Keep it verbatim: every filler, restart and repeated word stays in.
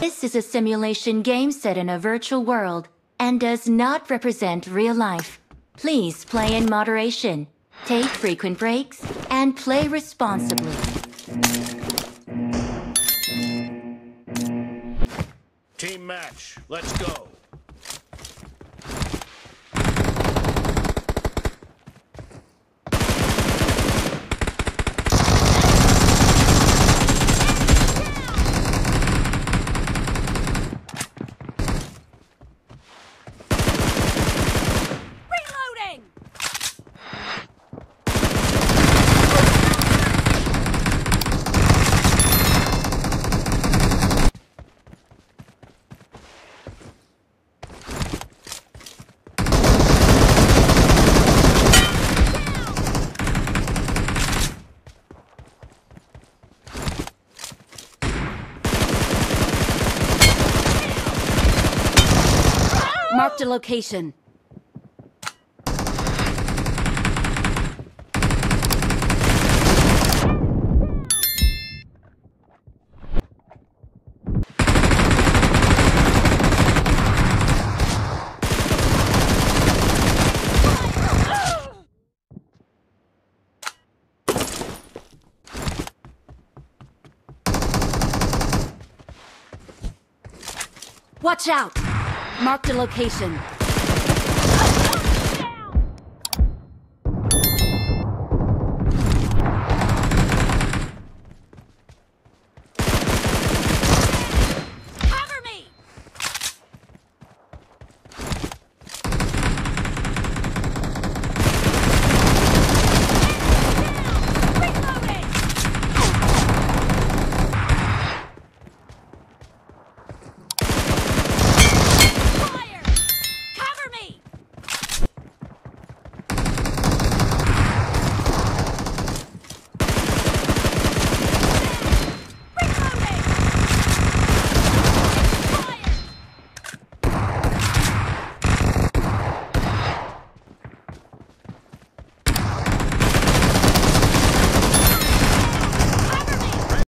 This is a simulation game set in a virtual world and does not represent real life. Please play in moderation, take frequent breaks, and play responsibly. Team match, let's go. Marked a location. Watch out! Marked a location.